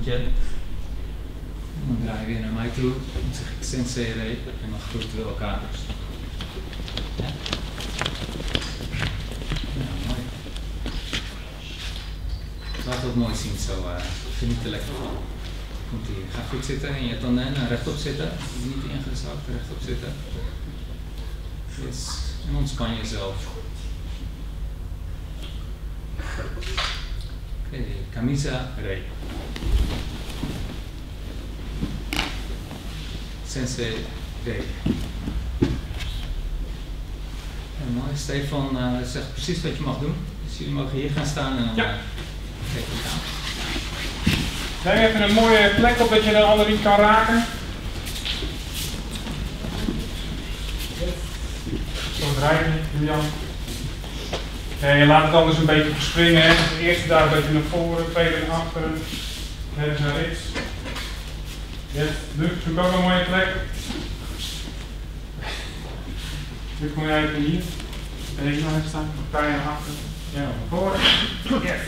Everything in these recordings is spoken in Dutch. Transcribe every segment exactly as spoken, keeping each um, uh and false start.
voetje. En dan draai je weer naar mij toe. Dan zeg ik sensei rei en dan groeten we elkaar. Ja. Ja, mooi. Laat het mooi zien zo. Uh, geniet er lekker van. Komt hier. Ga goed zitten in je tanden. Rechtop zitten. Niet ingezakt. Rechtop zitten. Yes. En ontspan jezelf. Oké, okay. Kamisa rei. Sensei rei. En mooi. Stefan uh, zegt precies wat je mag doen. Dus jullie mogen hier gaan staan en dan ja. uh, kijk je aan. Neem even een mooie plek op dat je de ander niet kan raken. Zo draaien, Julian. En je laat het anders een beetje verspringen. Hè. De eerste daar een beetje naar voren, de tweede naar achteren. Rechts naar rechts. Yes. Luc, zoek ook een mooie plek. Nu kom je even hier. En hier naar staan. Kan je naar achteren. Ja, naar voren. Yes.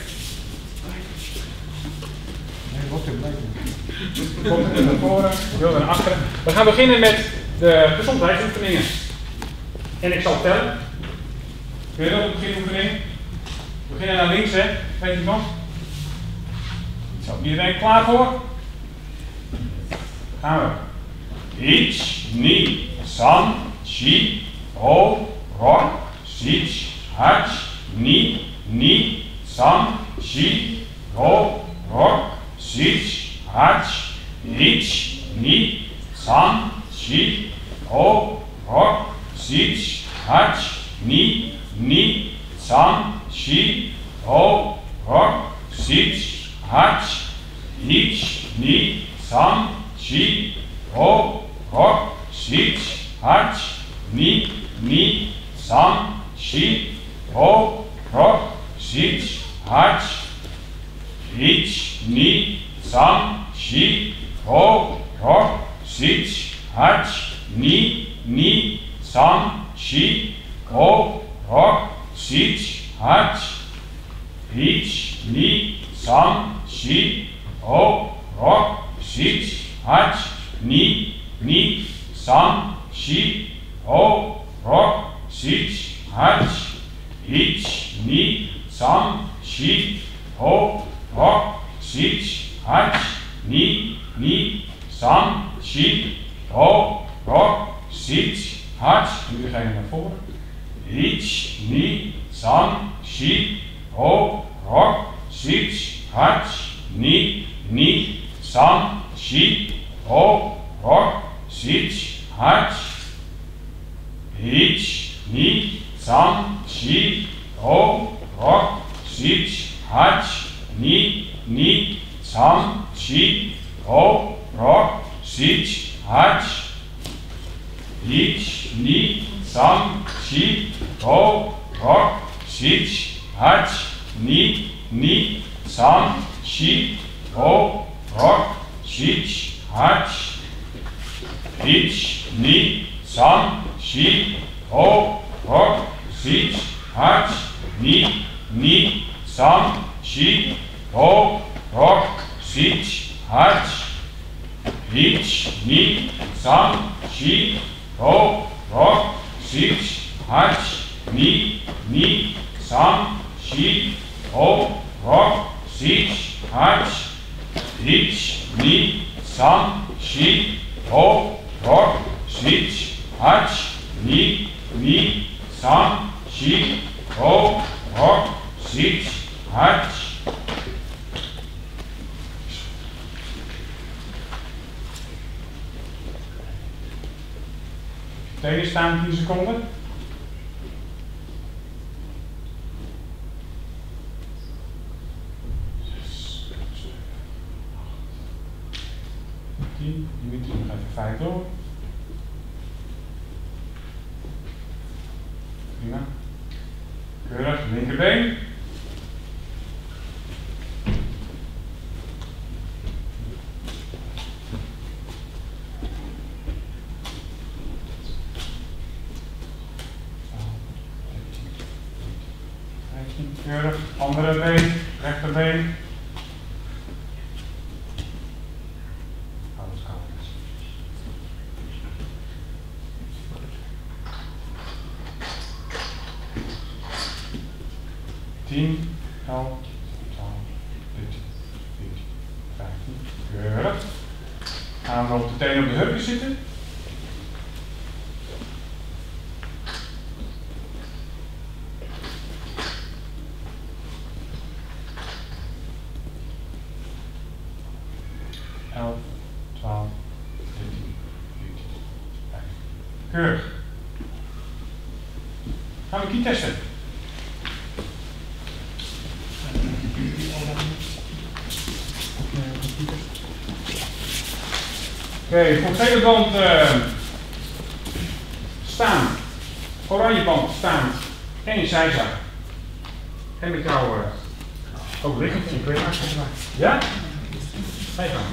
Kom naar voren, wil naar achteren. We gaan beginnen met de gezondheidsoefeningen. En ik zal tellen. Kun je dat op het beginoefening? We beginnen naar links, hè? Weet je nog? Zo, iedereen klaar voor? Gaan we. Ich, ni, san, chi, ho, rok, sich, hach, ni, ni, san, chi, ho, rok, sich, hach, ich, ni, san, chi, ho, rok, sich, hach, ni, ni, san, chi, ho, rok, sich, hach, ich, ni, san, chi, ho, rok, sich, hach, ni, ni, san, chi, ho, rok, sich, hach, ich, ni, san, chi, ho, rok, sich, hach, ni, ni, san, chi, ho, rok, sich, hach, ich, ni, san, chi, ho, rok, sich, hach, ni, ni, san, chi, ho, rok, sich, hach, ich, ni, san, chi, ho, rok, sich, hach, ni, ni, san, chi, ho, rok, sich, hach. Nu ga je naar voren. Ich, ni, san, chi, ho, rok, sich, hach, ni, ni, san, chi, ho, rok, sich, hach. Ich, ni, san, chi, ho, rok, sich, hach, ni, ni, san, chi, ho, rok, sich, hach. Ich, ni, san, chi, ho, rok, sich, hach, ni, ni, san, chi, ho, rok, sich, hach. Ich, ni, san, chi, ho, rok, sich, hach, ni, ni, san, chi, ho, rok, sich, hach. Ich, ni, san, chi, ho, rok, sich, hach, ni, ni, san, chi, ho, rok, sich, hach. Ich, ni, san, chi, ho, rok, sich, hach, ni, ni, san, chi, ho, rok, sich, hach. Tegen staan tien seconden. tien, je moet nog even vijf door. Prima. Keurig, linkerbeen. Keurig, andere been, rechterbeen. tien, elf, twaalf, dertien, veertien, vijftien. Keurig. Gaan we op de tenen op de heupen zitten. elf, twaalf, dertien, veertien, vijftien. Keurig. Gaan we key testen. Oké, okay, voor het gele band uh, staan, oranje band staan en in zijzak. En met jou uh, ook liggend. Ja? Ga je gang.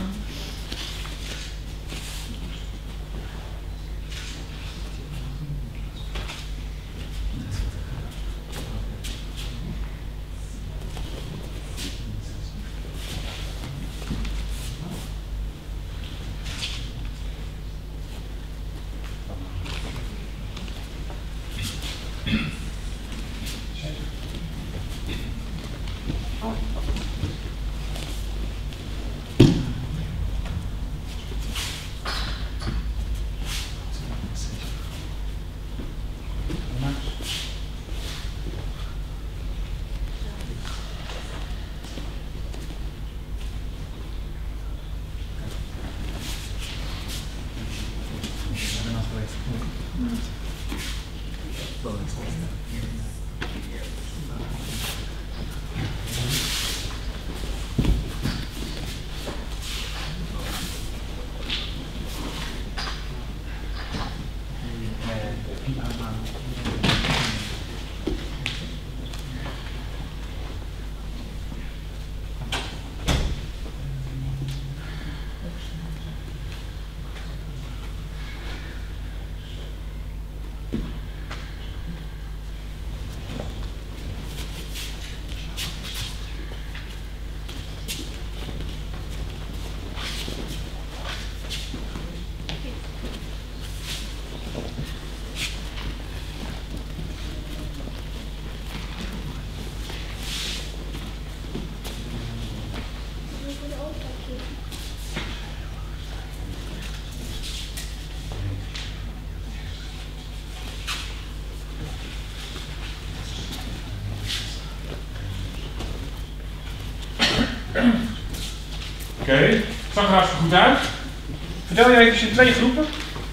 Oké, okay. Het zag er hartstikke goed uit. Vertel je even in twee groepen.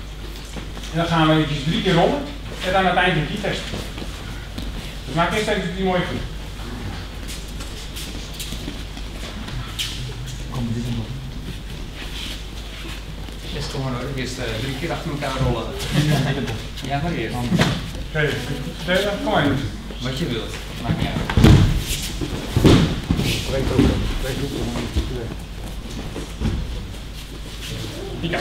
En dan gaan we eventjes drie keer rollen. En dan aan het eind een key testen. Dus maak eerst even die mooie groep. Eerst gewoon eerst uh, drie keer achter elkaar rollen. Ja, maar eerst. Oké, okay. Kom maar. Wat je wilt, maakt niet uit. Twee groepen. Twee groepen. Mika.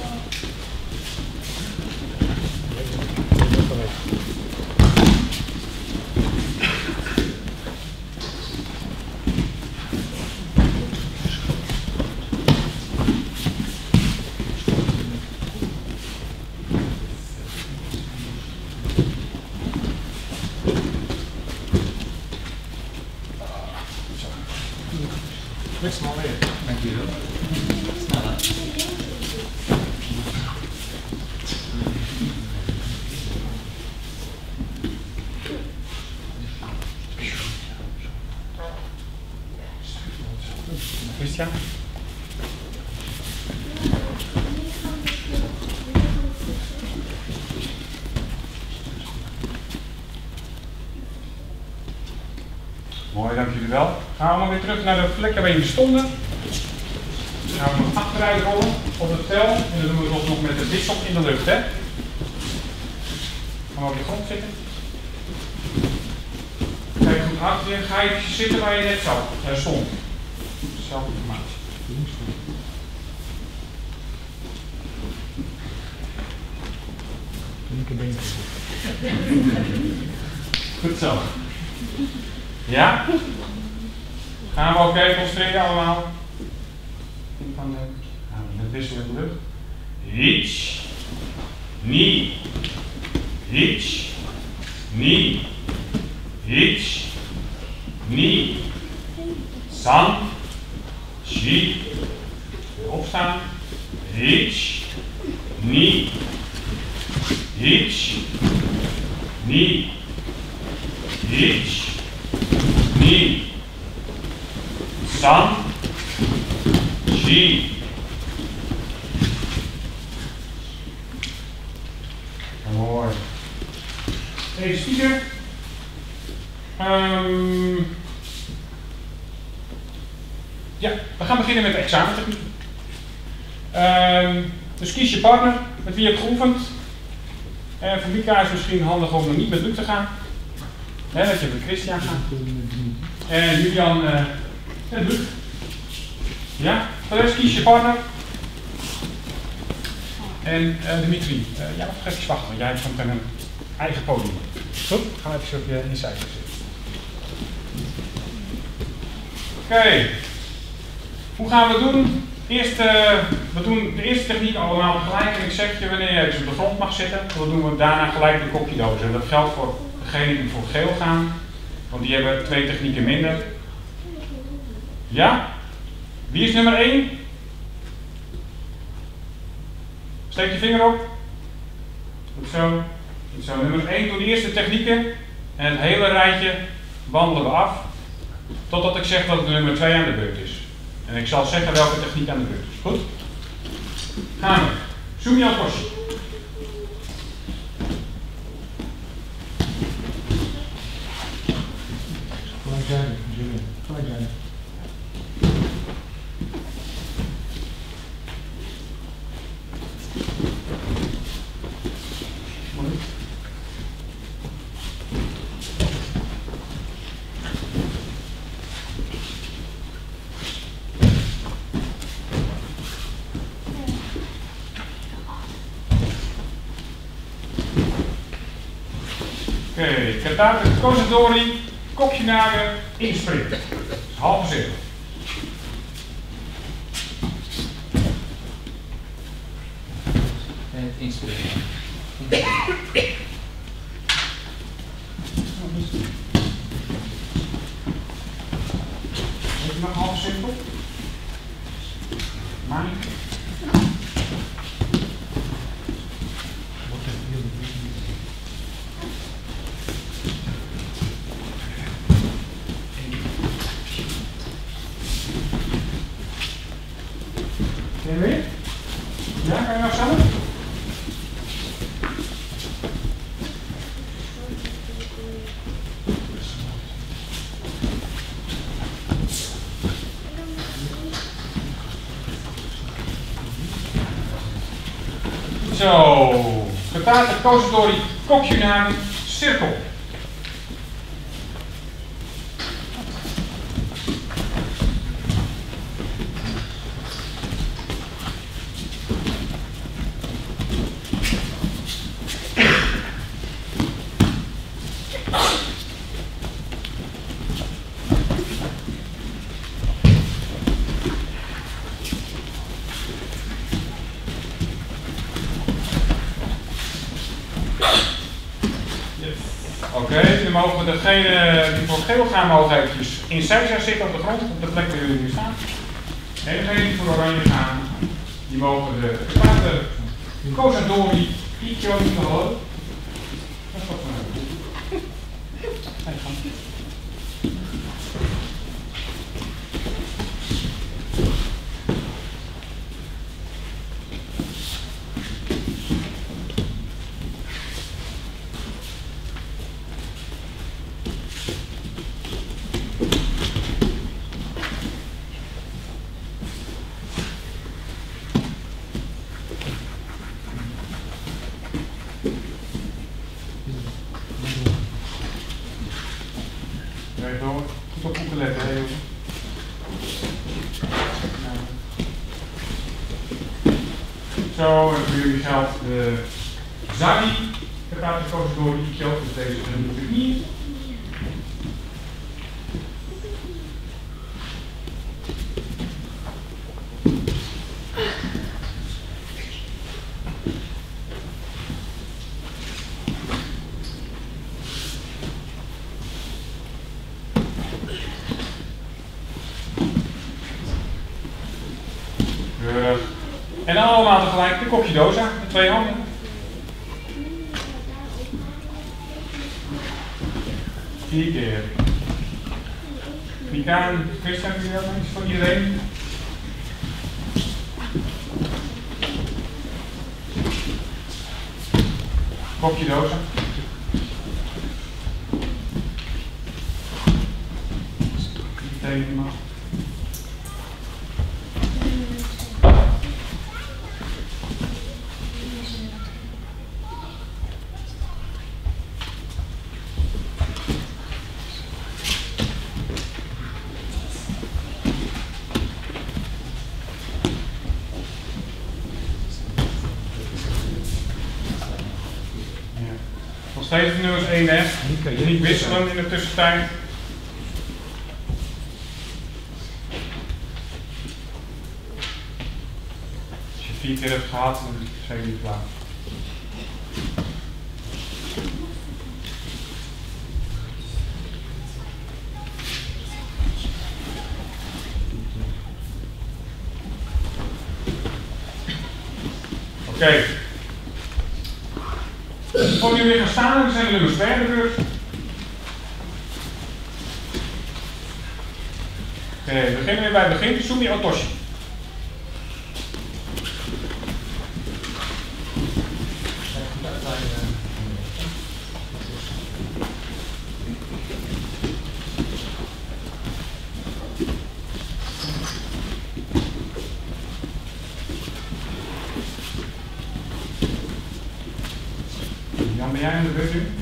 Niks maar weer. Dankjewel. Sneller. Christian. Mooi, dank jullie wel. Gaan we allemaal weer terug naar de plek waar we stonden. Dan gaan we nog achteruit rollen op het tel. En dan doen we het nog met de wissel in de lucht. Hè? Gaan we op de grond zitten. Kijk goed achter je. Ga je zitten waar je net zat. Daar stond. Zelfde informatie. Goed zo. Ja? Gaan we ook even concentreren allemaal? Gaan we met wisselen in de lucht. Iets. Nie. Iets. Nie. Iets. ni, san, shi, opstaan, ich, ni, ich, ni, ich, ni, san, shi. Mooi. Deze speaker. Um, ja, we gaan beginnen met de examentechniek. Um, dus kies je partner met wie je hebt geoefend. En voor Mika is het misschien handig om nog niet met Luc te gaan. He, dat je met Christian gaat. En Julian uh, en Luc. Ja, voor de rest kies je partner. En uh, Dimitri, uh, ja, nog even wachten, want jij hebt zo meteen een eigen podium. Goed, gaan we even op je insider zitten. Oké, okay. Hoe gaan we het doen? Eerst, uh, we doen de eerste techniek allemaal tegelijk en ik zeg je wanneer je dus op de grond mag zitten. Dan doen we daarna gelijk de kopjedozen. En dat geldt voor degenen die voor geel gaan, want die hebben twee technieken minder. Ja? Wie is nummer één? Steek je vinger op. Goed zo. Goed zo. Nummer één doen de eerste technieken. En het hele rijtje wandelen we af. Totdat ik zeg dat de nummer twee aan de beurt is. En ik zal zeggen welke techniek aan de beurt is. Goed? Gaan we. Zoom je al kost. Gelijk zijn. Gelijk zijn. Oké, okay, Katate Kozadori, kopje nagen, inspringen. Halve cirkel. En het inspringen. Heb je nog een halve cirkel? Maar niet. Ken je weer? Ja, kan je nog samen? Zo, Katate Kozadori, kopje namen, cirkel. Oké, okay, nu mogen degene die voor geel gaan mogen eventjes in zijzij zitten op de grond, op de plek waar jullie nu staan. En degene die voor oranje gaan, die mogen de Katate Kozadori Ikyo niet behouden. Dat is wat we hebben. Ga je gang. Goed op voeten letten, hè jongen. Zo, en voor jullie geldt de Zagi. Katate Kozadori Ikyo, dus deze natuurlijk niet. Keurig. En dan allemaal tegelijk de kopje dosa, met twee handen. Vier keer. Mikaan, Christian, heb je dat iets voor iedereen? Kopje dosa. Meteen iemand. Nog steeds nummers één hè. Niet, niet wisselen in de tussentijd. Als je vier keer hebt gehad, dan is het zeker niet klaar. Oké. Okay. Voor nu weer gaan staan, dan zijn de nummers bij de beurt. Oké, okay, we beginnen weer bij het begin. Sumi Otoshi. Dan ben jij aan de beurt nu.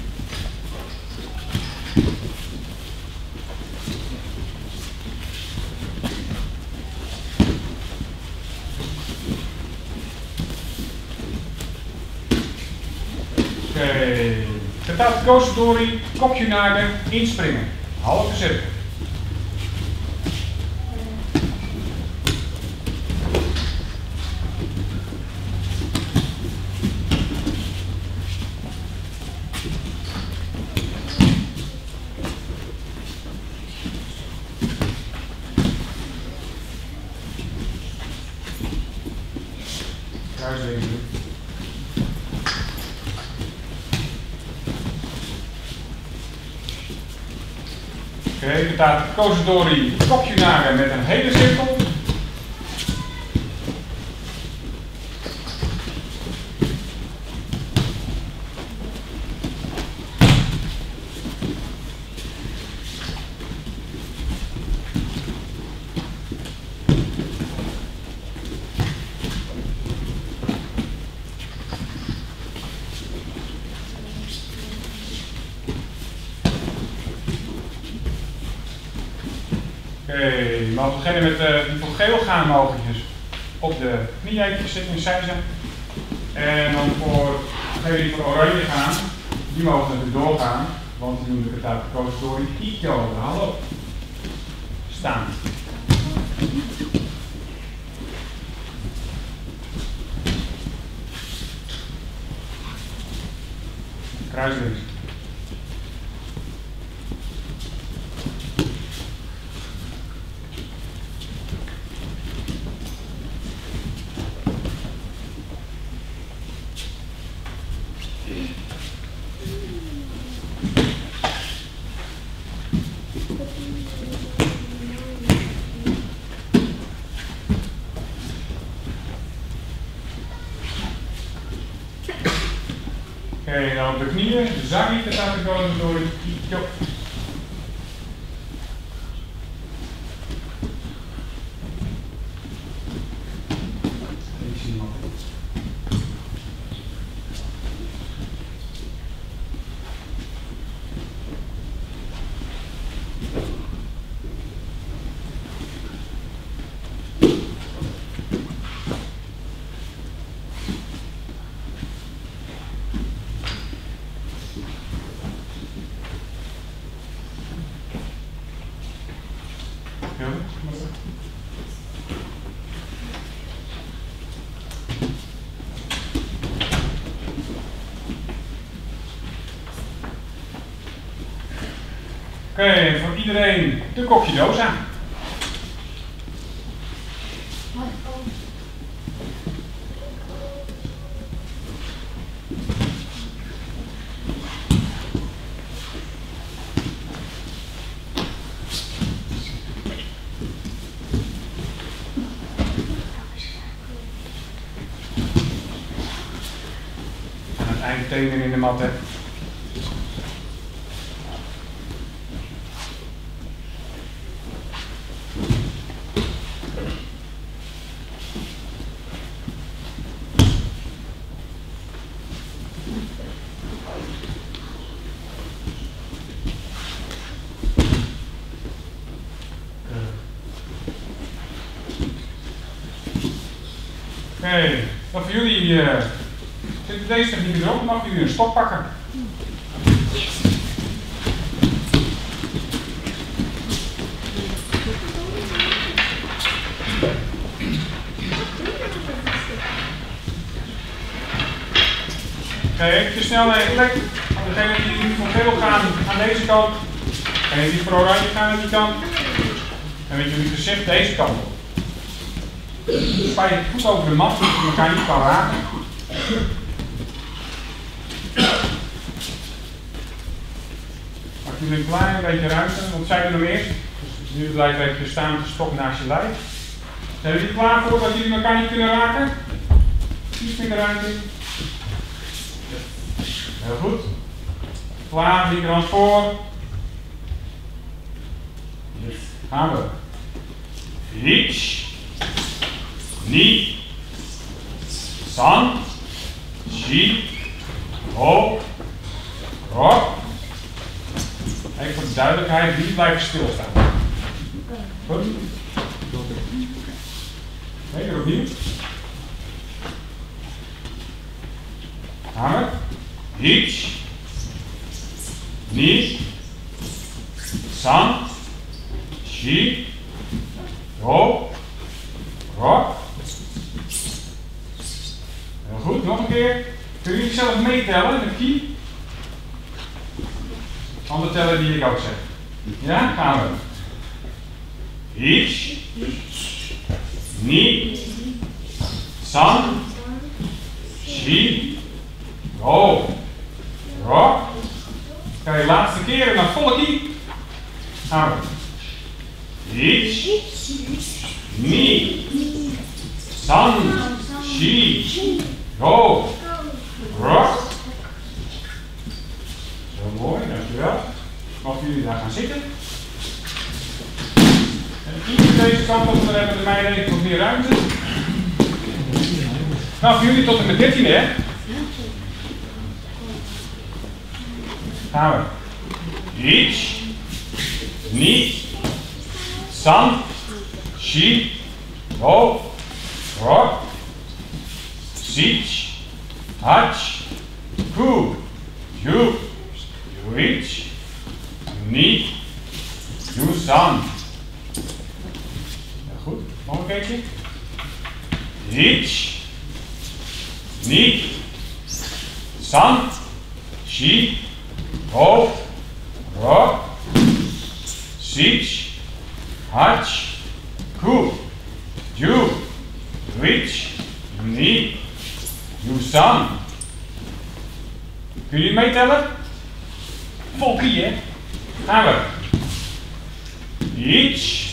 Oké. Okay. Kata Koosdori, kopje naar de inspringen. Halve cirkel. Kruiswegen. Oké, okay, er staat Koosdori, kopje naar met een hele cirkel. Oké, okay, maar als we beginnen met uh, die voor geel gaan mogelijkjes op de knieëntjes zitten in zijzen. En dan voor degenen die voor oranje gaan, die mogen natuurlijk doorgaan, want die doen de kata Koosdori Ikyo. Hallo. Staan. Kruislinks. Oké, okay, dan op de knieën, de zak niet gaat komen door het Ikyo. Ik zie nog. Oké, okay, voor iedereen de kopje dosa. eindtenen in de mat hebt. Oké, okay. Dan voor jullie uh, zit deze techniek erop, mag jullie een stok pakken. Oké, okay, even snel naar je plek. Degene die voor geel gaan aan deze kant. Degene die voor oranje gaan aan die kant. En met jullie gezicht deze kant op. Spa je goed over de mat, zodat je elkaar niet kan raken. Maak jullie een klein beetje ruimte, want zij doen hem eerst. Dus nu blijft even staan met de stok naast je lijf. Zijn jullie klaar voor dat jullie elkaar niet kunnen raken? Iets minder ruimte. Heel goed. Klaar, linkerhand voor. Yes. Gaan we. Reach. Ni, san, shi, ho, ro. Even voor de duidelijkheid, niet blijven stilstaan. Goed? Nee, weer opnieuw. Gaan we. Reach, ni, san, shi, ho, ro. Goed, nog een keer. Kun je zelf meetellen, de key? Andere tellen die ik ook zeg. Ja, gaan we. Ich, ni, san, shi, ho, ro. Oké, laatste keer en dan volle key. Gaan we. Ich, ni, san, shi, ho, ro. Zo mooi, dankjewel. Mogen jullie daar gaan zitten. En iets deze kant op, dan hebben de meiden even wat meer ruimte. Nou, voor jullie tot en met dertien, hè? Gaan we. Ich, ni, san, shi, ho, ro. Sich, hach, ku, ju, juich, ni, ju, san. Ja, goed, nog een keertje. Ich, ni, san, shi, ho, ro. Sich, hach, ku, ju, juich, ni. Yusan. Kun je meetellen? Vol key, hè? Gaan we. Ich,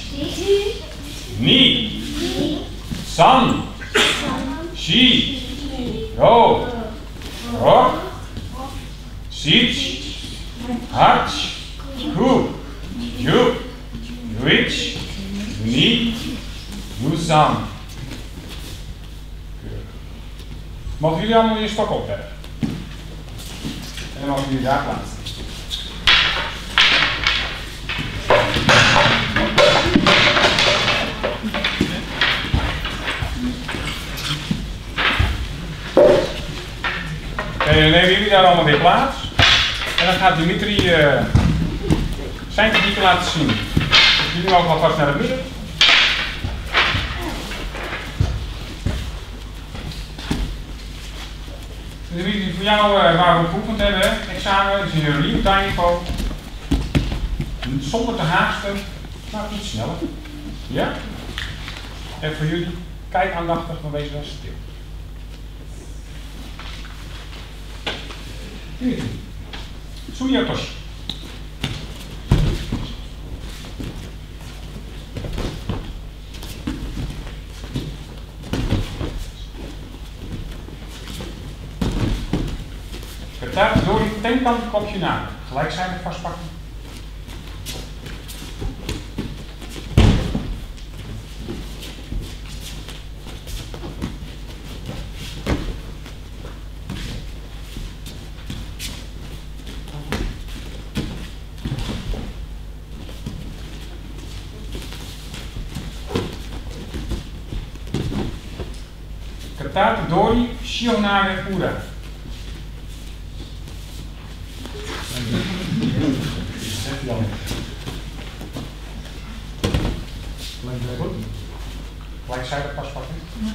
ni, san, shi, ho, ro, sich, hach, ku, ju, juich, ni, yusan. Mogen jullie allemaal je stok opleggen? En dan mogen jullie daar plaatsen. Oké, okay, dan nemen jullie daar allemaal weer plaats. En dan gaat Dimitri uh, zijn technieken laten zien. Dus jullie mogen alvast naar het midden. Dimitri, voor jou uh, waar we geoefend hebben, examen, dus in een real time niveau. Zonder te haasten, maar iets sneller. Ja? En voor jullie, kijk aandachtig, maar wees wel stil. Dimitri, Tsuyotoshi. Daar door die tenkant kopje naar. Gelijkzijdig vastpakken. Katate dori shionage ura. Goed. Gelijkzijdig vastpakken.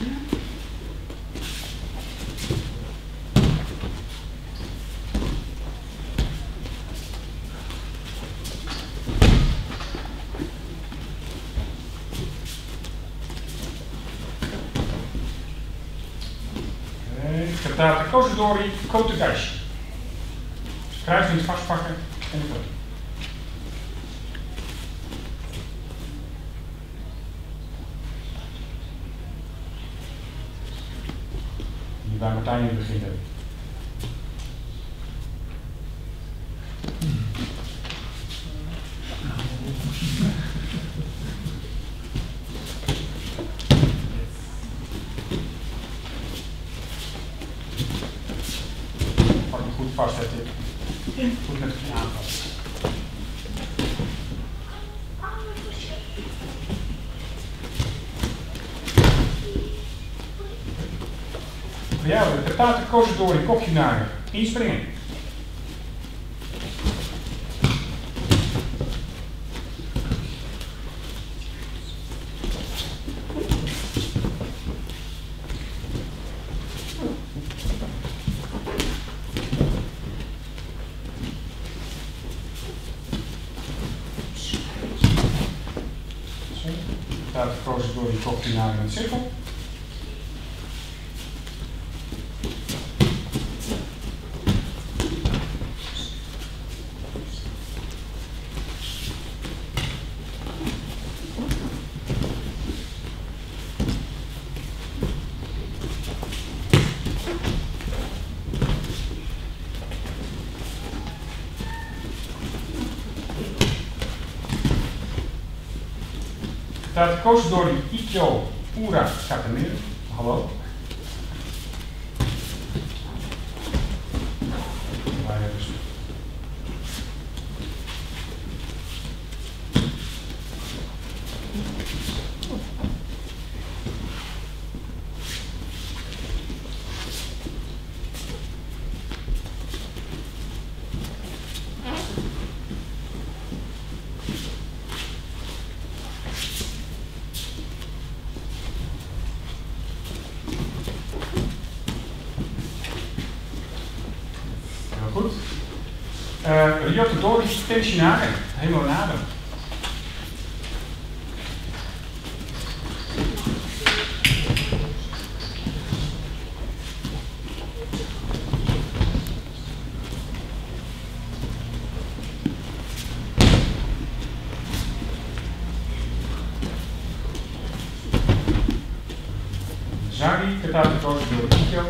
Katate Kozudori Kotegashi. Kruiswind vastpakken en de voet. Hier bij Martijn beginnen. Vastzetten. Goed met je aanvast. Voor jou de katate kozudori kopje naar inspringen. Gaat de kozudori kopje naar een cirkel. Gaat de kozudori Ikkyo Ura Katamir. Hallo. Goed. Uh, Ryotto Dori Tenshinage. Helemaal naden. Zari, Katate Kozudori Ikkyo.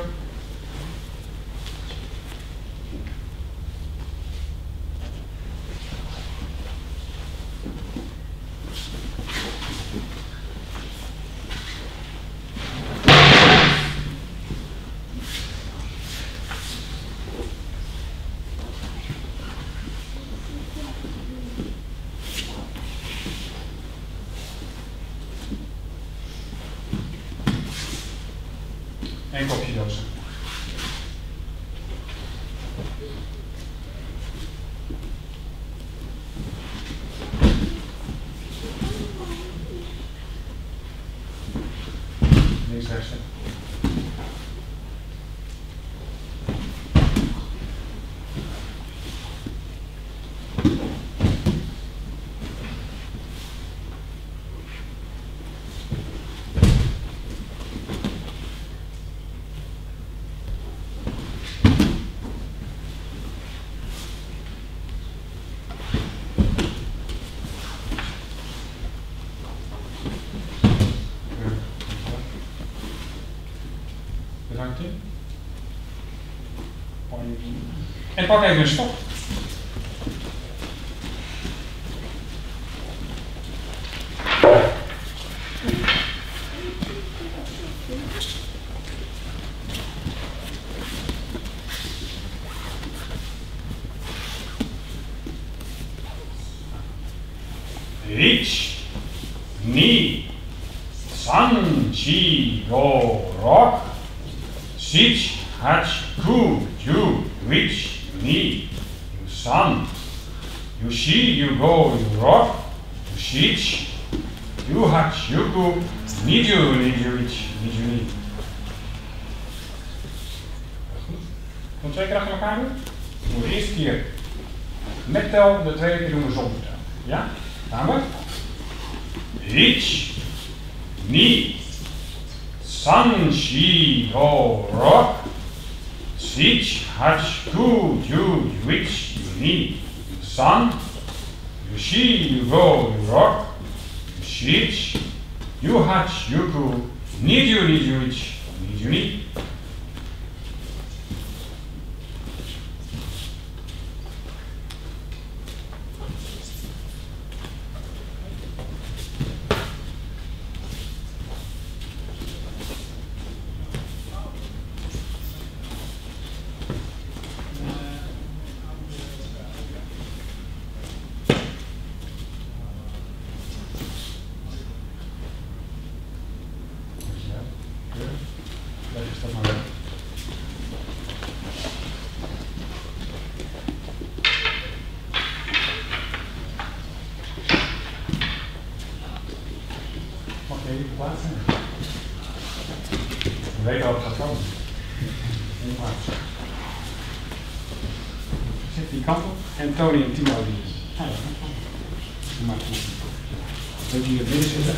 En kopje dozen. Links, rechts. Bedankt. En pak even een stok. Ich, ni, san, chi, go, rock, sich, hach, ku, ju, which, ni, you san, you she, you go, you rock, you sich, you hach, you ku, ni, you, ni, you, which, ni, you, ni. Goed. Kom twee keer achter elkaar doen. Doen we de eerste keer met tel, de tweede keer doen we zonder tel. Ja? Gaan we? Ich, ni, san, shi, go, rock, sich, hach, ku, ju, which, you, ni, you, san, you, she, you, go, you, rock, you, sich, you, hach, you, ku, ni, you, ni, you, which, ni, you, ni. We weten wat het gaat komen. Zit die kant op en Tony en Timo die. Ja, die maken het. Weet je hier binnen zitten?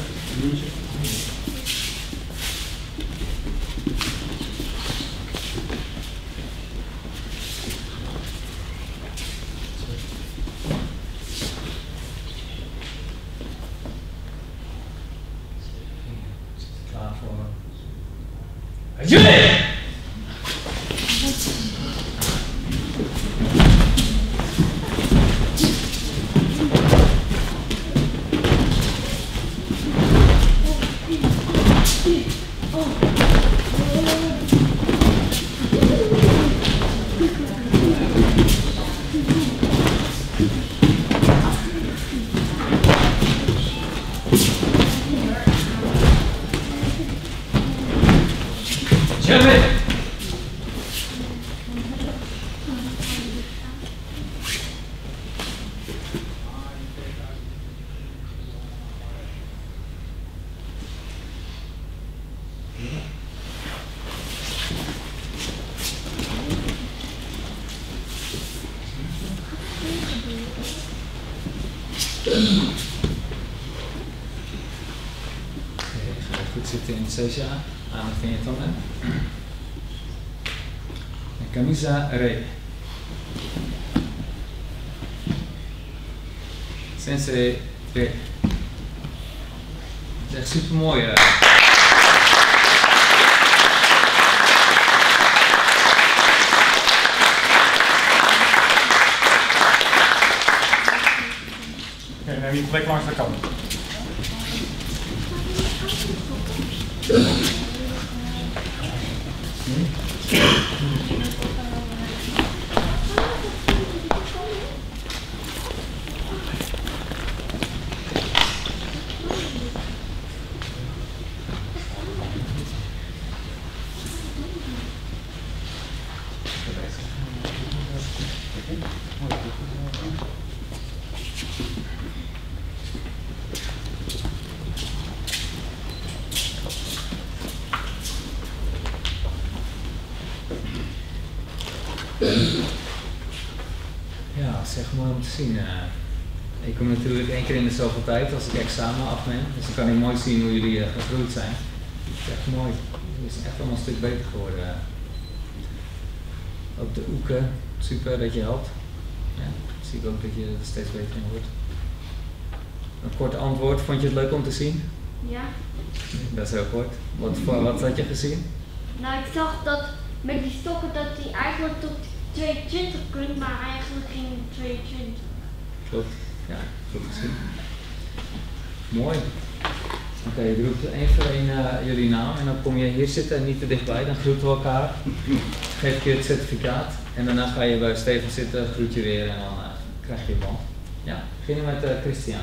Klaar voor. Jullie! Jimmy! Goed zitten in het C C A, aandacht in je tanden. En camisa re. Sensei re. Het is echt super mooi. Uh. Oké, neem je plek langs de kant. Ja, dat is echt mooi om te zien. Uh, ik kom natuurlijk één keer in de zoveel tijd als ik examen afneem, dus dan kan ik mooi zien hoe jullie uh, gegroeid zijn. Het is echt mooi. Het is echt allemaal een stuk beter geworden. Uh, ook de oeken, super dat je helpt. Ja, zie ik ook dat je er steeds beter in wordt. Een kort antwoord, vond je het leuk om te zien? Ja. Dat is heel kort. Wat, wat had je gezien? Nou, ik zag dat met die stokken dat hij eigenlijk tot tweeëntwintig kunt, maar eigenlijk geen tweeëntwintig. Klopt, ja, goed gezien. Mooi. Oké, okay, je roept één voor één uh, jullie naam en dan kom je hier zitten en niet te dichtbij, dan groeten we elkaar. Geef je het certificaat en daarna ga je bij Stefan zitten, groet je weer en dan uh, krijg je je band. Ja, beginnen met uh, Christian.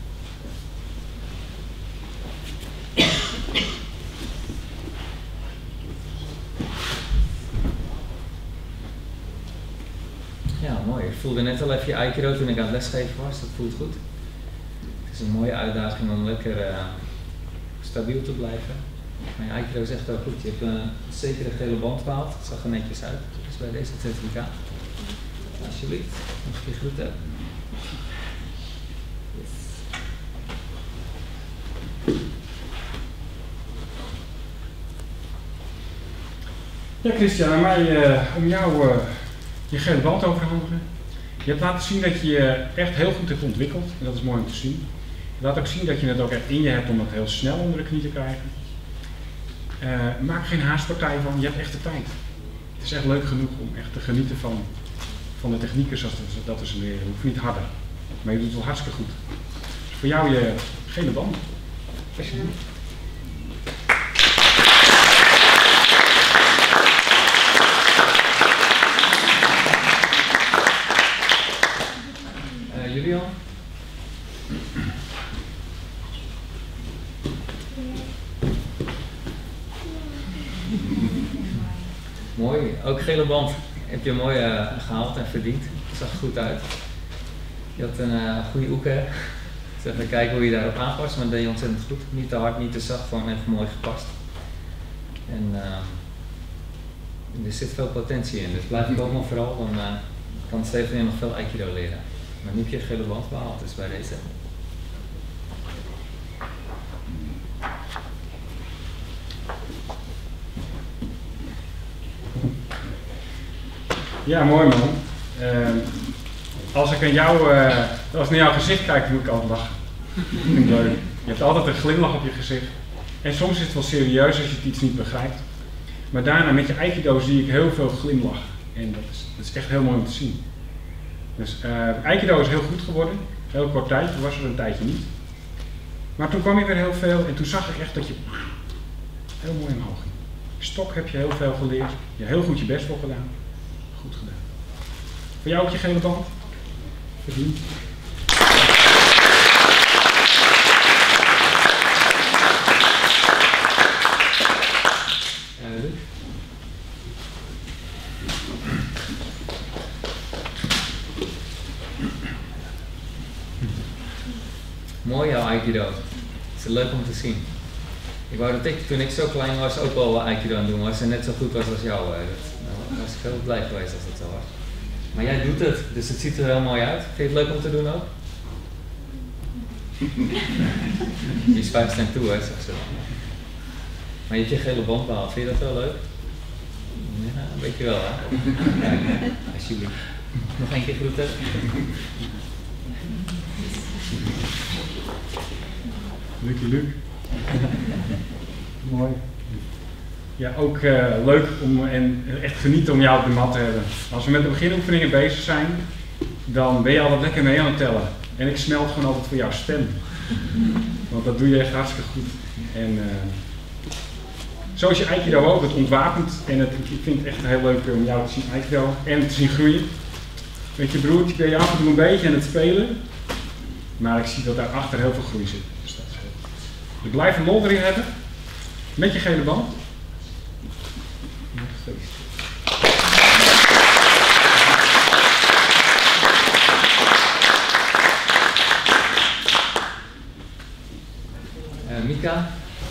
Ja, mooi. Ik voelde net al even je Aikido toen ik aan het lesgeven was, dat voelt goed. Het is een mooie uitdaging om lekker uh, stabiel te blijven. Maar je Aikido zegt ook goed, je hebt een zekere gele band behaald, het zag er netjes uit. Dus bij deze certificaat. Alsjeblieft, nog een keer groeten. Yes. Ja, Christian, aan mij uh, om jou uh, je gele band overhandigen. Je hebt laten zien dat je je echt heel goed hebt ontwikkeld en dat is mooi om te zien. Je laat ook zien dat je het ook echt in je hebt om het heel snel onder de knie te krijgen. Uh, maak geen haastpartij van, je hebt echt de tijd. Het is echt leuk genoeg om echt te genieten van, van de technieken zoals dat we ze leren. Je hoeft niet harder, maar je doet het wel hartstikke goed. Dus voor jou je gele band. Alsjeblieft. Uh, Julian? Mooi, ook gele band heb je mooi uh, gehaald en verdiend. Het zag er goed uit. Je had een uh, goede oeke. Dus even kijken hoe je daarop aanpast, maar dat deed je ontzettend goed. Niet te hard, niet te zacht, gewoon echt mooi gepast. En uh, er zit veel potentie in, dus blijf ik ook nog vooral, dan uh, kan Stefan je nog veel Aikido leren. Maar nu heb je een gele band behaald, dus bij deze. Ja, mooi man. Uh, als ik aan jou, uh, als ik naar jouw gezicht kijk, moet ik altijd lachen. Vind ik leuk. Je hebt altijd een glimlach op je gezicht. En soms is het wel serieus als je het iets niet begrijpt. Maar daarna met je Aikido zie ik heel veel glimlach. En dat is, dat is echt heel mooi om te zien. Dus uh, Aikido is heel goed geworden. Heel kort tijd, toen was er een tijdje niet. Maar toen kwam je weer heel veel en toen zag ik echt dat je heel mooi omhoog ging. Stok heb je heel veel geleerd. Je hebt heel goed je best voor gedaan. Goed gedaan. Voor jou ook je gele band? Verdiend. Uh, Luc? Mooi jouw Aikido. Het is leuk om te zien. Ik wou dat ik, toen ik zo klein was, ook wel Aikido aan het doen was en net zo goed was als jou. Dat, nou, was ik heel blij geweest als het zo was. Maar jij doet het, dus het ziet er heel mooi uit. Vind je het leuk om te doen ook? Die spuit hem toe, hè, zegt ze. Maar je hebt je gele band behaald, vind je dat wel leuk? Ja, een beetje wel, hè? Kijk, alsjeblieft. Nog één keer groeten. Lucky Luc. Mooi. Ja, ook uh, leuk om en echt genieten om jou op de mat te hebben. Als we met de beginoefeningen bezig zijn, dan ben je altijd lekker mee aan het tellen. En ik smelt gewoon altijd voor jouw stem. Want dat doe je echt hartstikke goed. En uh, zo is je Aikido ook, het ontwapent. En het, ik vind het echt heel leuk om jou te zien Aikido en te zien groeien. Met je broertje ben je af en toe een beetje aan het spelen. Maar ik zie dat daarachter heel veel groei zit. Dus dat is heel goed. Je blijft een lol erin hebben. Met je gele band. Uh, Mika?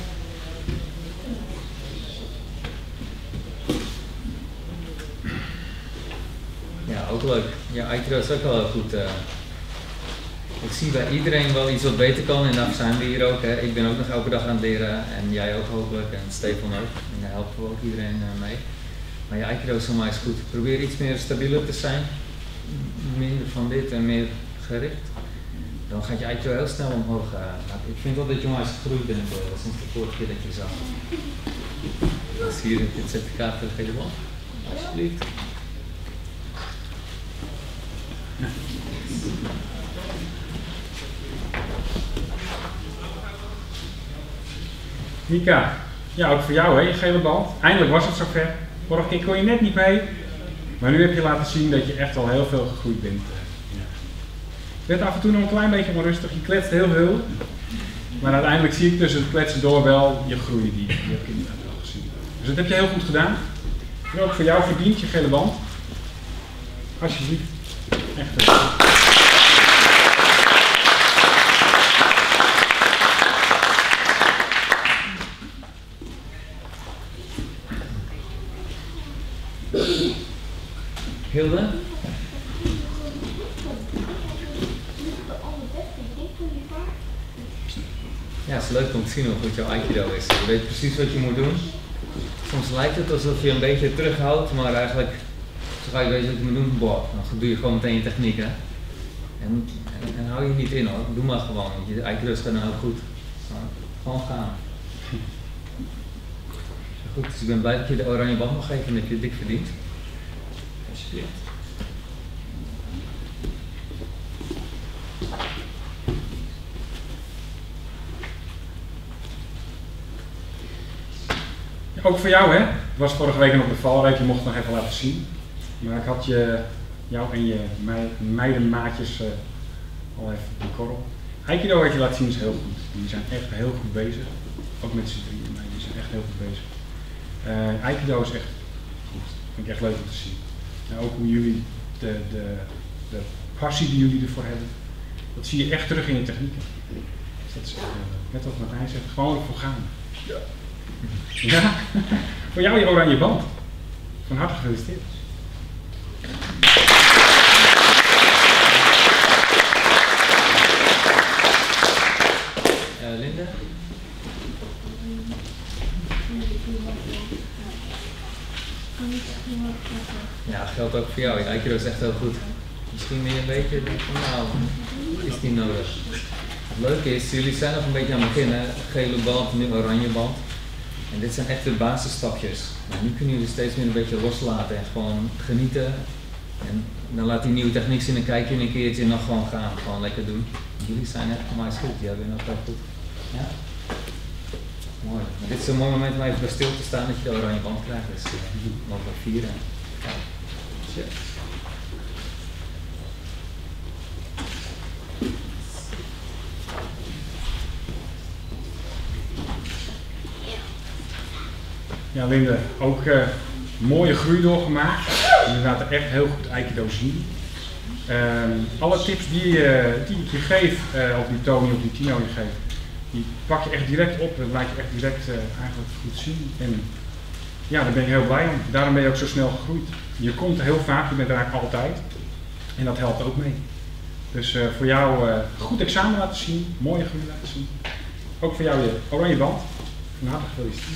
Ja, ook leuk. Ja, Aikido is ook wel heel goed. Uh, ik zie bij iedereen wel iets wat beter kan en daar zijn we hier ook. Hè. Ik ben ook nog elke dag aan het leren en jij ook hopelijk en Stefan ook. En daar helpen we ook iedereen uh, mee. Maar je Aikido is voor mij goed. Probeer iets meer stabieler te zijn. Minder van dit en meer gericht. Dan gaat je Aikido heel snel omhoog. Uh, ik vind wel dat je onwijs gegroeid bent uh, sinds de vorige keer dat je zag. Dat is hier in dit certificaat voor de gele band. Alsjeblieft. Mika, ja, ook voor jou hè, je gele band. Eindelijk was het zover. Vorige keer kon je net niet mee. Maar nu heb je laten zien dat je echt al heel veel gegroeid bent. Je werd af en toe nog een klein beetje onrustig, je kletst heel veel. Maar uiteindelijk zie ik tussen het kletsen door wel je groei die, die heb ik inderdaad wel gezien. Dus dat heb je heel goed gedaan. En ook voor jou verdient je gele band. Alsjeblieft. Echt heel goed. Hilde? Ja, het is leuk om te zien hoe goed jouw Aikido is. Je weet precies wat je moet doen. Soms lijkt het alsof je een beetje terughoudt, maar eigenlijk, zodra je weet wat je moet doen, boah, dan doe je gewoon meteen je techniek, hè. En, en, en hou je niet in hoor, doe maar gewoon, want je Aikido is gewoon heel goed. Gewoon gaan. Goed, dus ik ben blij dat je de oranje band mag geven en dat je het dik verdient. Alsjeblieft. Ook voor jou hè, het was vorige week nog de valreep, je mocht het nog even laten zien. Maar ik had je, jou en je meidenmaatjes uh, al even op de korrel. Aikido wat je laat zien is heel goed, die zijn echt heel goed bezig. Ook met z'n drieën, maar die zijn echt heel goed bezig. Uh, Aikido is echt goed, vind ik echt leuk om te zien. En ook hoe jullie, de, de, de passie die jullie ervoor hebben, dat zie je echt terug in je technieken. Dus dat is echt, uh, net wat Martijn zegt, gewoon ervoor gaan. Ja. Ja, voor jou je oranje band. Van harte gefeliciteerd. Uh, Linda? Ja, geldt ook voor jou. Je Aikido is echt heel goed. Misschien ben je een beetje, nou, is niet nodig. Het leuke is, jullie zijn nog een beetje aan het beginnen. Gele band, nu oranje band. En dit zijn echt de basisstapjes. Maar nu kunnen jullie steeds meer een beetje loslaten en gewoon genieten. En dan laat die nieuwe techniek zien en kijk je een keertje en dan gewoon gaan. Gewoon lekker doen. Jullie zijn echt voor mij goed, die hebben nog wel goed. Ja? Mooi. Maar dit is een mooi moment om even bij stil te staan dat je de oranje band krijgt. Dus uh, mogen we vieren. Ja. Shit. Ja, Linde, ook uh, mooie groei doorgemaakt. Je laat er echt heel goed Aikido zien. Uh, alle tips die, uh, die ik je geef, uh, of die Tony of die Tino je geeft, die pak je echt direct op. Dat laat je echt direct uh, eigenlijk goed zien. En ja, daar ben ik heel blij om. Daarom ben je ook zo snel gegroeid. Je komt er heel vaak, je bent er eigenlijk altijd. En dat helpt ook mee. Dus uh, voor jou uh, goed examen laten zien, mooie groei laten zien. Ook voor jou je oranje band. Van harte gefeliciteerd.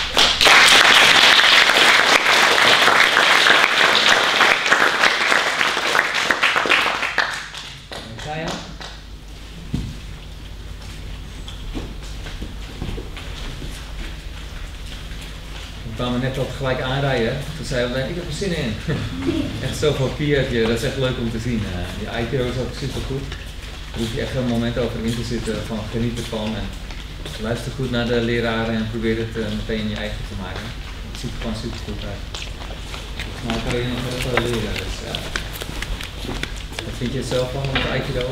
We kwamen net al gelijk aanrijden, toen zei we, ik heb er zin in. Echt zoveel pier heb je, dat is echt leuk om te zien. Je Aikido is ook super goed. Daar hoef je echt een moment over in te zitten, van geniet ervan. En luister goed naar de leraren en probeer het meteen je eigen te maken. Het ziet er gewoon super goed uit. Maar kan je nog heel veel leren. Dus, ja. Wat vind je het zelf van met Aikido?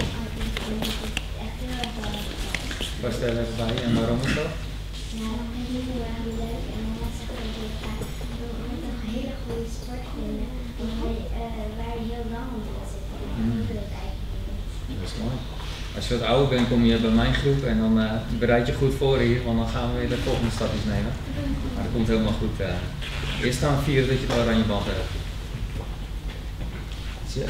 Was daar even bij en waarom is dat? Ja, dat vind ik heel erg leuk en mama zegt ook dat ik ga een hele goede sport vinden waar je, uh, waar je heel lang in wil zitten. Mm. Dat is mooi. Als je wat ouder bent kom je bij mijn groep en dan uh, bereid je goed voor hier, want dan gaan we weer de volgende stapjes nemen. Maar dat komt helemaal goed. Uh. Eerst gaan we vieren dat je de oranje band hebt. Tja.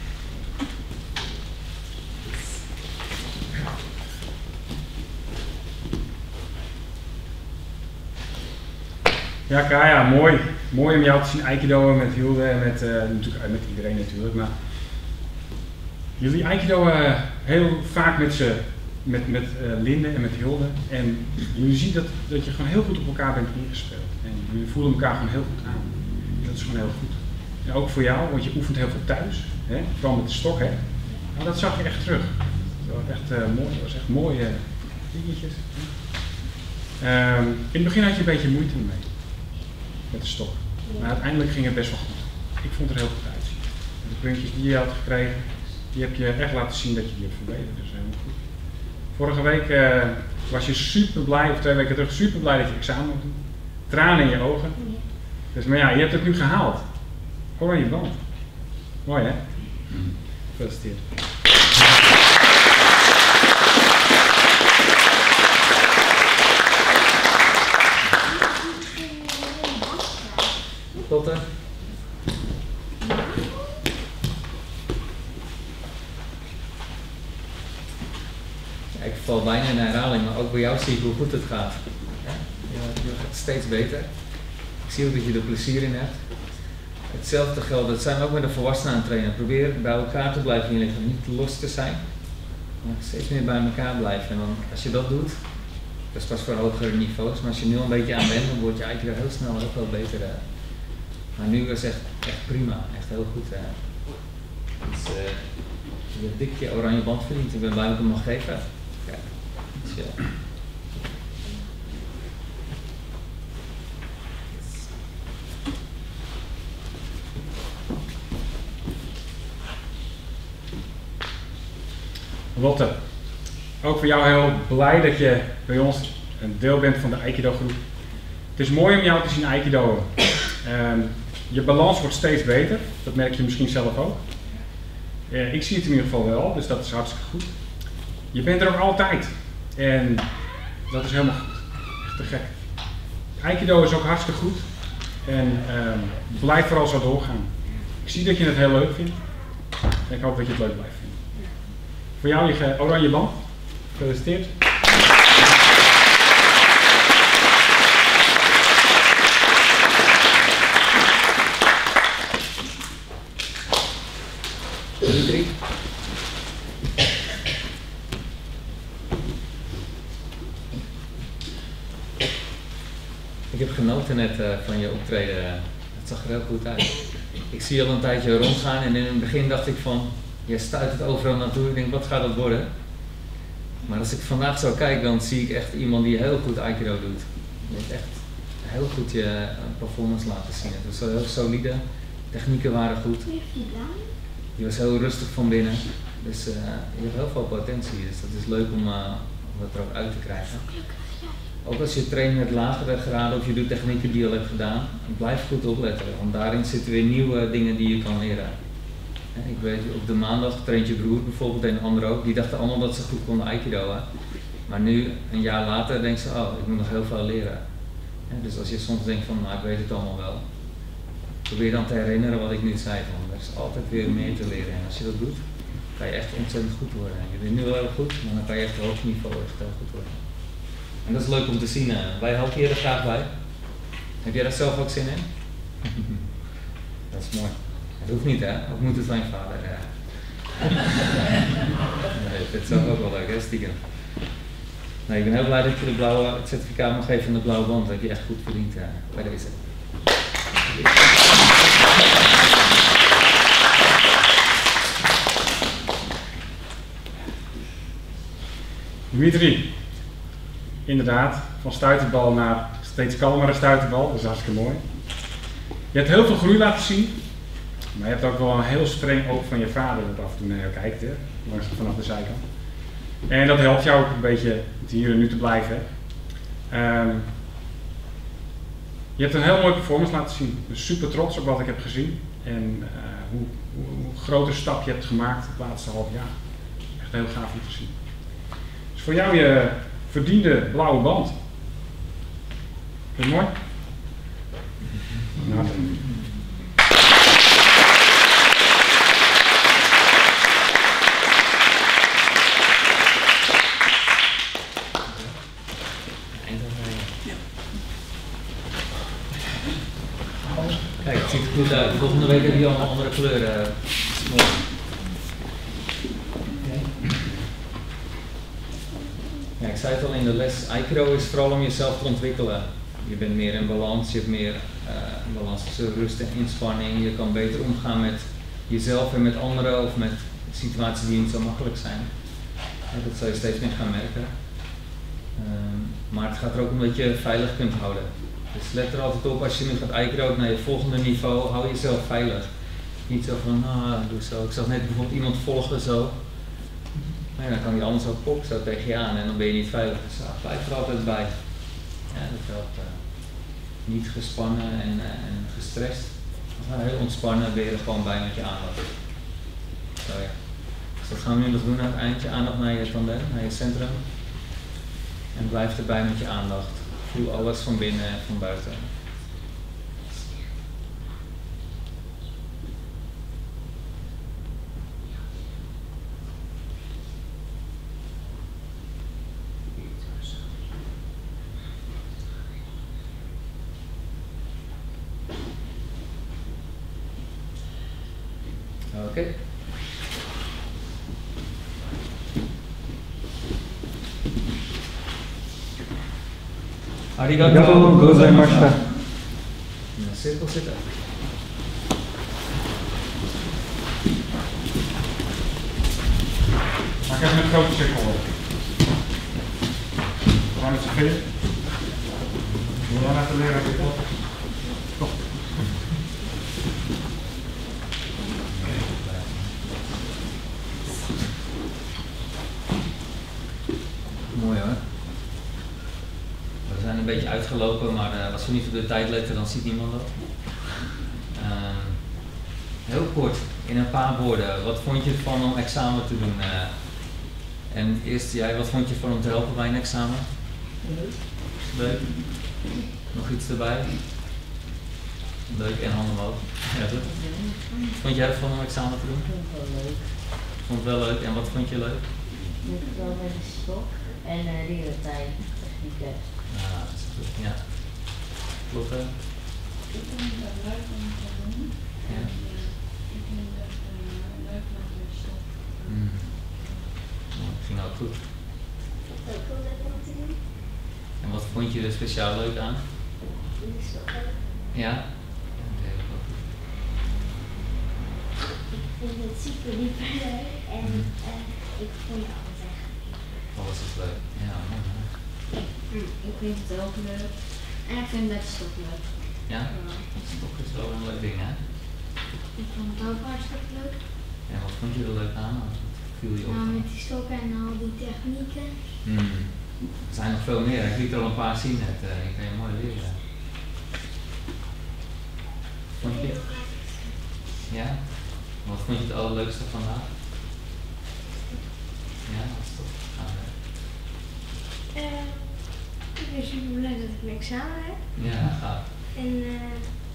Ja, Kaya, mooi. Mooi om jou te zien Aikido met Hilde en met, uh, natuurlijk, met iedereen natuurlijk. Maar jullie Aikido uh, heel vaak met, ze, met, met uh, Linde en met Hilde. En jullie zien dat, dat je gewoon heel goed op elkaar bent ingespeeld. En jullie voelen elkaar gewoon heel goed aan. Dat is gewoon heel goed. En ook voor jou, want je oefent heel veel thuis. Hè? Vooral met de stok, hè. Nou, dat zag je echt terug. Dat was echt uh, mooi. Dat was echt mooie dingetjes. Um, in het begin had je een beetje moeite mee, met de stok. Maar uiteindelijk ging het best wel goed. Ik vond het er heel goed uitzien. De puntjes die je had gekregen, die heb je echt laten zien dat je die hebt verbeterd. Dus helemaal goed. Vorige week uh, was je super blij, of twee weken terug, super blij dat je examen moet doen. Tranen in je ogen. Dus, maar ja, je hebt het nu gehaald. Oranje band. Mooi hè? Gefeliciteerd. Lotte? Ja, ik val bijna in herhaling, maar ook bij jou zie ik hoe goed het gaat. Ja? Je, je gaat steeds beter. Ik zie ook dat je er plezier in hebt. Hetzelfde geldt, dat zijn we ook met de volwassenen aan het trainen. Probeer bij elkaar te blijven in je lichaam, niet los te zijn. Maar steeds meer bij elkaar blijven. En dan, als je dat doet, dat is pas voor hogere niveaus. Maar als je nu al een beetje aan bent, dan word je eigenlijk heel snel ook wel beter. Hè. Maar nu is het echt, echt prima, echt heel goed. Hè. Dus uh, je hebt dik je oranje band verdiend. Ik ben blij dat ik hem mag geven. Kijk, dus, ja. Lotte, ook voor jou heel blij dat je bij ons een deel bent van de Aikido groep. Het is mooi om jou te zien Aikido'en. Um, je balans wordt steeds beter, dat merk je misschien zelf ook. Uh, ik zie het in ieder geval wel, dus dat is hartstikke goed. Je bent er ook altijd en dat is helemaal goed, echt te gek. Aikido is ook hartstikke goed en um, blijf vooral zo doorgaan. Ik zie dat je het heel leuk vindt en ik hoop dat je het leuk blijft vinden. Voor jou je oranje band. Gefeliciteerd. Dimitri. Ik heb genoten net uh, van je optreden. Het zag er heel goed uit. Ik zie je al een tijdje rondgaan en in het begin dacht ik van, je stuit het overal naartoe. Ik denk, wat gaat dat worden? Maar als ik vandaag zo kijk, dan zie ik echt iemand die heel goed Aikido doet. Je hebt echt heel goed je performance laten zien. Het was heel solide, technieken waren goed. Je was heel rustig van binnen. Dus uh, je hebt heel veel potentie. Dus dat is leuk om, uh, om dat er ook uit te krijgen. Ook als je traint met lagere graden of je doet technieken die je al hebt gedaan, blijf goed opletten. Want daarin zitten weer nieuwe dingen die je kan leren. Ik weet, op de maandag traint je broer bijvoorbeeld en anderen ook. Die dachten allemaal dat ze goed konden Aikido. Hè? Maar nu, een jaar later, denken ze, oh, ik moet nog heel veel leren. Ja, dus als je soms denkt van, nou, ik weet het allemaal wel. Probeer dan te herinneren wat ik nu zei. Van, er is altijd weer meer te leren. En als je dat doet, kan je echt ontzettend goed worden. Je bent nu wel heel goed, maar dan kan je echt op hoog niveau echt heel goed worden. En dat is leuk om te zien. Hè? Wij helpen je er graag bij. Heb jij daar zelf ook zin in? Dat is mooi. Dat hoeft niet, hè? Ook moet het van je vader. Ja. Nee, ik vind het zelf ook wel leuk, hè? Stiekem. Nee, ik ben heel blij dat je de blauwe, het certificaat mag geven van de blauwe band. Dat heb je echt goed verdiend uh, bij deze. Dimitri, inderdaad, van stuiterbal naar steeds kalmere stuiterbal, dat is hartstikke mooi. Je hebt heel veel groei laten zien, maar je hebt ook wel een heel streng oog van je vader dat af en toe naar jou kijkt, hè? Langs vanaf de zijkant. En dat helpt jou ook een beetje hier en nu te blijven. Um, je hebt een heel mooie performance laten zien, dus super trots op wat ik heb gezien en uh, hoe, hoe, hoe grote stap je hebt gemaakt het laatste half jaar. Echt heel gaaf om te zien. Dus voor jou je verdiende blauwe band. Is het mooi? Nou, kijk, het ziet er goed uit. Volgende week heb je al een andere kleur. Uh, mooi. Okay. Ja, ik zei het al in de les, Aikido is vooral om jezelf te ontwikkelen. Je bent meer in balans, je hebt meer uh, balans tussen rust en inspanning. Je kan beter omgaan met jezelf en met anderen of met situaties die niet zo makkelijk zijn. Ja, dat zal je steeds meer gaan merken. Um, Maar het gaat er ook om dat je veilig kunt houden. Dus let er altijd op, als je nu gaat eikenrood naar je volgende niveau, hou jezelf veilig. Niet zo van, ah, doe zo. Ik zag net bijvoorbeeld iemand volgen zo. Maar ja, dan kan die anders ook pop zo tegen je aan en dan ben je niet veilig. Dus ja, blijf er altijd bij. Ja, dat helpt. Uh, niet gespannen en, uh, en gestrest. Maar heel ontspannen ben je er gewoon bij met je aandacht. Zo ja. Dus dat gaan we nu nog doen aan het eindje. Aandacht naar je tandem, naar je centrum. En blijf erbij met je aandacht. Voel alles van binnen en van buiten. Oké. Okay. Arigato gozaimashita. In een cirkel zitten. Maak even een grote cirkel op. We gaan met z'n vieren. Wil jij laten leren dit op? Toch. Mooi hoor. We zijn een beetje uitgelopen, maar uh, als we niet op de tijd letten, dan ziet niemand dat. Uh, heel kort, in een paar woorden, wat vond je ervan om examen te doen? Uh, en eerst jij, wat vond je ervan om te helpen bij een examen? Leuk. Leuk. Nog iets erbij? Leuk en handen omhoog. Ja, goed. Vond jij ervan om examen te doen? Ik vond het wel leuk. Vond het wel leuk. En wat vond je leuk? Ik wel met de stok en uh, real-time technieken. Ah, dat is goed. Ja. Klopt hè? Ik vind het leuk om te doen. Ja. Ik vind het uh, leuk met de stok. Mm. Nou, dat ging ook goed. Dat is ook wel leuk om te doen. En wat vond je er speciaal leuk aan? De stokken. Ja? Ja, dat deed ik ook goed. Ik vind het super liever leuk en uh, ik vond alles eigenlijk. Alles is leuk. Ja, mooi. mooi. Ik vind het ook leuk. En ik vind met de stok leuk. Ja? Dat stok is wel een leuk ding hè? Ik vond het ook hartstikke leuk. En wat vond je er leuk aan? Wat viel je op? Nou, met die stokken en al die technieken. Hmm. Er zijn nog veel meer. Ik liet er al een paar zien net. Uh, ik kan je mooi leren. Vond je het? Ja? Wat vond je het allerleukste vandaag? Ja, dat is toch. Gaan we. Uh, ik ben super blij dat ik een examen heb. Ja, gaaf. En uh,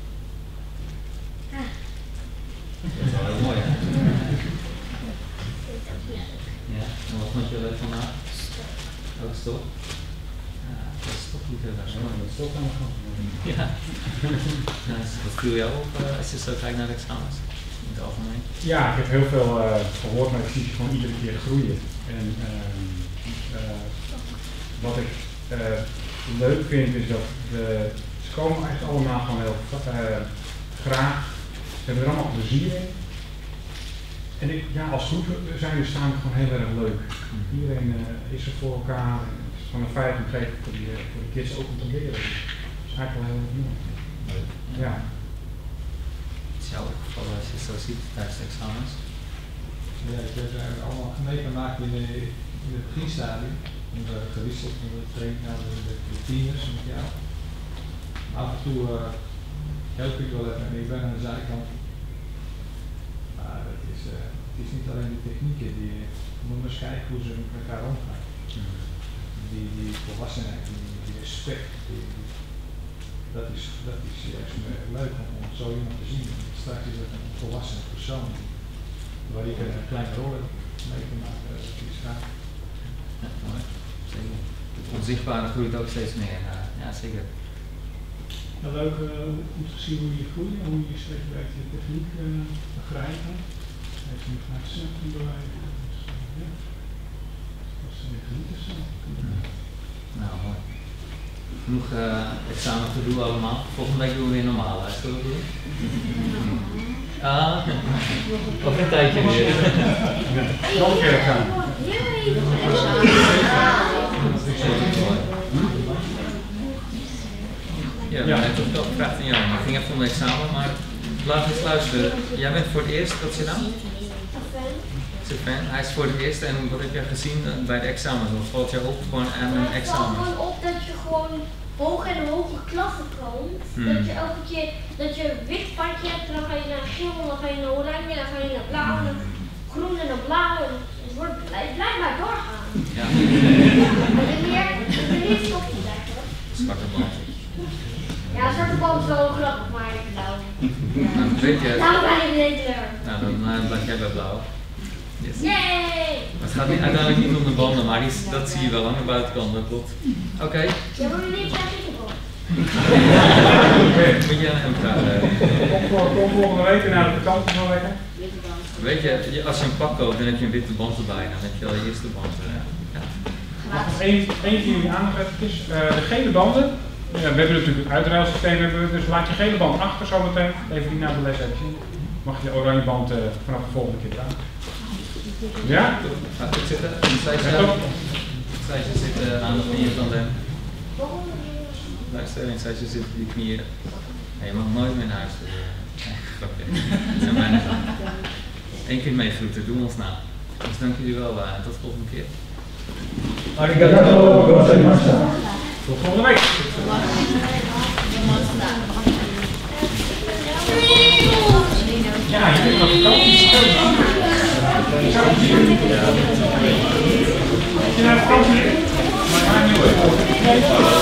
ah. Dat is wel heel mooi hè? Ik vind het ook leuk. Ja, en wat vond je leuk vandaag? Ook stok? Ja, dat is toch goed heel erg mooi. Dat is toch aan de gang. Ja. Ja, wat viel jou op uh, als je zo kijkt naar de examens? In het algemeen? Ja, ik heb heel veel uh, gehoord, maar ik zie ze gewoon iedere keer groeien. En uh, uh, wat ik uh, leuk vind is dat de, ze komen eigenlijk allemaal gewoon heel uh, graag. Ze hebben er allemaal plezier in. En ik, ja, als groep zijn we samen gewoon heel erg leuk. Iedereen uh, is er voor elkaar. En het is gewoon een veilig omgeving voor die, voor de kids ook om te leren. Dat is eigenlijk wel heel erg mooi. Leuk. Ja. Is jou opgevallen als je het zo ziet tijdens de examens? Ja, ik heb er allemaal meegemaakt in, de, in het beginstadium. We hebben gewisseld van de training naar de, de, de tieners met jou. Af en toe uh, help ik wel even en ik ben aan de zijkant. Maar het is, uh, het is niet alleen de technieken, die, je moet maar eens kijken hoe ze met elkaar omgaan. Mm. Die, die volwassenheid, die, die respect, die, die, dat, is, dat is juist leuk om, om zo iemand te zien. Straks is dat een volwassen persoon waar ik een kleine rol heb mee te maken. Dat is gaaf. Ja, mooi. Zeker. Het onzichtbare groeit ook steeds meer. Uh, ja, zeker. Ja, leuk uh, om te zien hoe je groeit en hoe je steeds beter de techniek uh, begrijpen. Hij heeft nu vaak centrum bereiken. Dus, uh, ja. Dat is uh, genieten zo. Nou, mooi. Genoeg uh, examen gedoe allemaal. Volgende week doen we weer normaal. Hè? Zullen we doen? Ah, of een tijdje weer. Nog een keer gaan. Heel even. Dat is mooi. Ja, we hebben toch wel gevraagd aan jou. Maar ik ging even om het examen, maar laat eens luisteren. Jij bent voor het eerst, wat is je naam? Sylvain. Hij is voor het eerst en wat heb jij gezien bij de examen? Wat valt jou op gewoon aan een Het examen? valt gewoon op dat je gewoon hoog en hoge klassen komt. Hmm. Dat je elke keer dat je een wit padje hebt, dan ga je naar geel, dan ga je naar oranje, dan ga je naar blauw, dan groen en dan blauw. En het wordt blij, blij maar doorgaan. Ja. Maar de meer, de meer stopt niet eigenlijk. Zwarte band. Ja, zwarte bal is wel grappig, maar blauw. Nou, weet je, Nou ben ik de kleur. nou, dan uh, blijf jij bij blauw. Yes. Yay! Maar het gaat niet, uiteindelijk niet om de banden, maar die, dat zie je wel aan de buitenkant, dat klopt. Oké. Okay. Ja, maar wanneer krijg ik de bal? Moet je aan hem vragen. Kom, voor, kom volgende week naar de vakantie zo lekker. Weet je, als je een pak koopt, dan heb je een witte band erbij, dan heb je al je eerste band. Uh, ja. Nog één, eentje jullie aandacht eventjes. Uh, de gele banden. Ja, we hebben natuurlijk het uitruilsysteem, hebben we, dus laat je gele band achter zometeen. Even die na de les even zien. Mag je de oranje band uh, vanaf de volgende keer dragen. Ja? Ga goed zitten. Zij zit uh, aan de knieën van hem. Luister, en zij zit op die knieën. Ja, je mag nooit meer naar huis. Nee, grapje. Dat zijn bijna dan. Eén keer meegroeten, doen we ons na. Dus dank jullie wel uh, tot de volgende keer. Arigato gozaimashita. Tot volgende week. Ja, je kunt nog vakantie. Je naar vakantie? Maar nu